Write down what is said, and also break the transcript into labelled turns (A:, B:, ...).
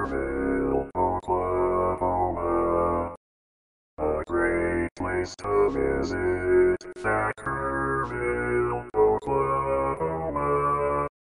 A: Thackerville, Oklahoma. A great place to visit, Thackerville.